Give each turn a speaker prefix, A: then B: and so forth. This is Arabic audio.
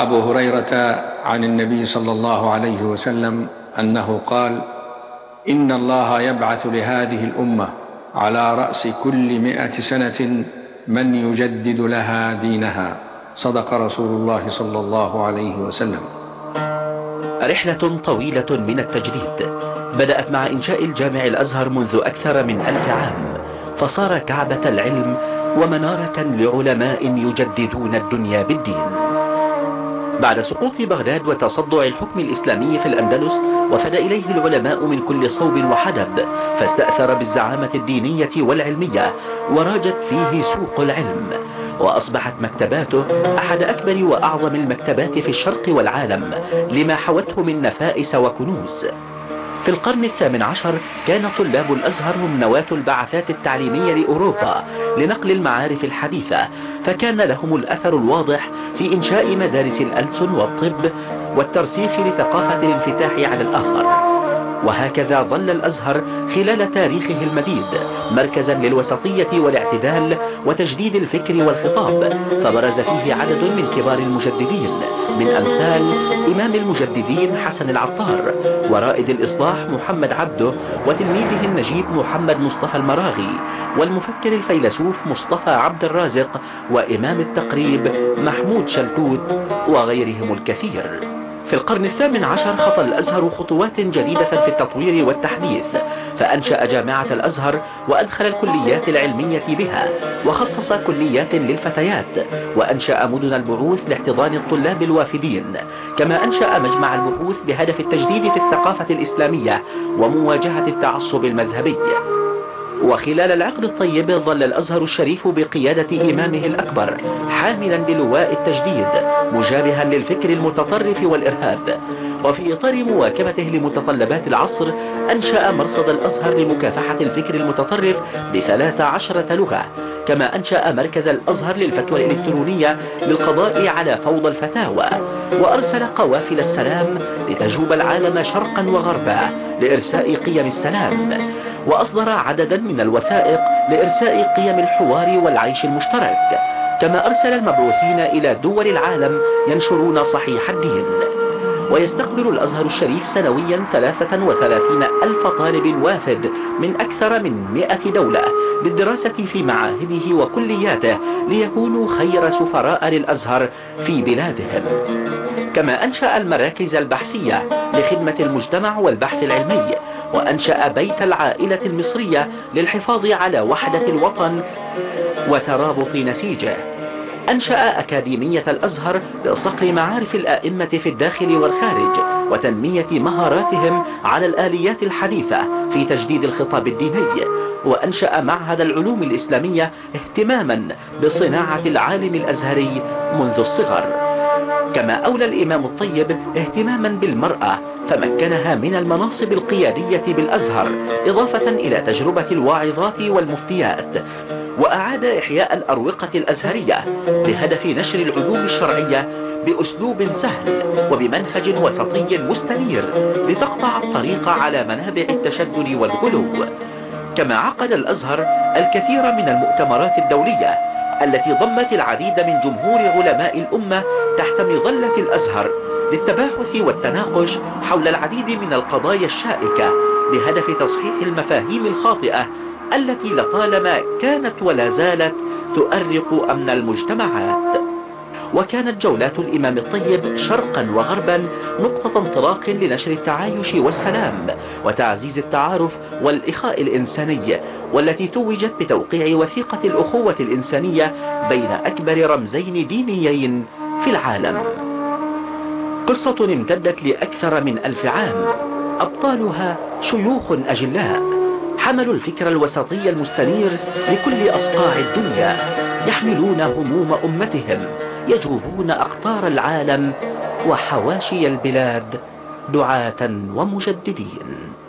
A: أبو هريرة عن النبي صلى الله عليه وسلم أنه قال: إن الله يبعث لهذه الأمة على رأس كل 100 سنة من يجدد لها دينها. صدق رسول الله صلى الله عليه وسلم.
B: رحلة طويلة من التجديد بدأت مع إنشاء الجامع الأزهر منذ أكثر من 1000 عام، فصار كعبة العلم ومنارة لعلماء يجددون الدنيا بالدين. بعد سقوط بغداد وتصدع الحكم الإسلامي في الأندلس، وفد إليه العلماء من كل صوب وحدب، فاستأثر بالزعامة الدينية والعلمية، وراجت فيه سوق العلم، وأصبحت مكتباته أحد أكبر وأعظم المكتبات في الشرق والعالم لما حوته من نفائس وكنوز. في القرن ال18 كان طلاب الأزهر هم نواة البعثات التعليمية لأوروبا لنقل المعارف الحديثة، فكان لهم الأثر الواضح في إنشاء مدارس الألسن والطب والترسيخ لثقافة الانفتاح على الآخر. وهكذا ظل الأزهر خلال تاريخه المديد مركزا للوسطية والاعتدال وتجديد الفكر والخطاب، فبرز فيه عدد من كبار المجددين، من أمثال إمام المجددين حسن العطار، ورائد الإصلاح محمد عبده، وتلميذه النجيب محمد مصطفى المراغي، والمفكر الفيلسوف مصطفى عبد الرازق، وإمام التقريب محمود شلتوت، وغيرهم الكثير. في القرن ال18 خطى الأزهر خطوات جديدة في التطوير والتحديث، فأنشأ جامعة الأزهر وأدخل الكليات العلمية بها، وخصص كليات للفتيات، وأنشأ مدن البعوث لاحتضان الطلاب الوافدين، كما أنشأ مجمع البحوث بهدف التجديد في الثقافة الإسلامية ومواجهة التعصب المذهبي. وخلال العقد الطيب ظل الأزهر الشريف بقيادة إمامه الأكبر حاملا للواء التجديد، مجابها للفكر المتطرف والإرهاب. وفي إطار مواكبته لمتطلبات العصر، أنشأ مرصد الأزهر لمكافحة الفكر المتطرف ب13 لغة، كما أنشأ مركز الأزهر للفتوى الإلكترونية للقضاء على فوضى الفتاوى، وأرسل قوافل السلام لتجوب العالم شرقا وغربا لإرساء قيم السلام، وأصدر عددا من الوثائق لإرساء قيم الحوار والعيش المشترك، كما أرسل المبعوثين إلى دول العالم ينشرون صحيح الدين. ويستقبل الأزهر الشريف سنويا 33,000 طالب وافد من أكثر من 100 دولة للدراسة في معاهده وكلياته، ليكونوا خير سفراء للأزهر في بلادهم. كما أنشأ المراكز البحثية لخدمة المجتمع والبحث العلمي، وأنشأ بيت العائلة المصرية للحفاظ على وحدة الوطن وترابط نسيجه. أنشأ أكاديمية الأزهر لصقل معارف الآئمة في الداخل والخارج، وتنمية مهاراتهم على الآليات الحديثة في تجديد الخطاب الديني. وأنشأ معهد العلوم الإسلامية اهتماما بصناعة العالم الأزهري منذ الصغر. كما أولى الإمام الطيب اهتماما بالمرأة، فمكنها من المناصب القيادية بالأزهر، إضافة إلى تجربة الواعظات والمفتيات. وأعاد إحياء الأروقة الأزهرية بهدف نشر العلوم الشرعية بأسلوب سهل وبمنهج وسطي مستنير لتقطع الطريق على منابع التشدد والغلو. كما عقد الأزهر الكثير من المؤتمرات الدولية التي ضمت العديد من جمهور علماء الأمة تحت مظلة الأزهر للتباحث والتناقش حول العديد من القضايا الشائكة، بهدف تصحيح المفاهيم الخاطئة التي لطالما كانت ولا زالت تؤرق أمن المجتمعات. وكانت جولات الإمام الطيب شرقا وغربا نقطة انطلاق لنشر التعايش والسلام وتعزيز التعارف والإخاء الإنساني، والتي توجت بتوقيع وثيقة الأخوة الإنسانية بين أكبر رمزين دينيين في العالم. قصة امتدت لأكثر من 1000 عام، أبطالها شيوخ أجلاء حملوا الفكر الوسطي المستنير لكل أصقاع الدنيا، يحملون هموم أمتهم، يجوبون أقطار العالم وحواشي البلاد، دعاة ومجددين.